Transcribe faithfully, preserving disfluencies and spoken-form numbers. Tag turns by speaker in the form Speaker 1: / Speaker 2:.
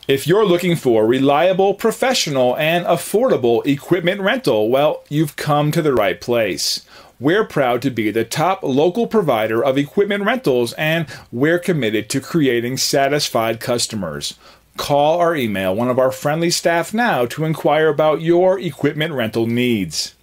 Speaker 1: If you're looking for reliable, professional, and affordable equipment rental, well, you've come to the right place. We're proud to be the top local provider of equipment rentals, and we're committed to creating satisfied customers. Call or email one of our friendly staff now to inquire about your equipment rental needs.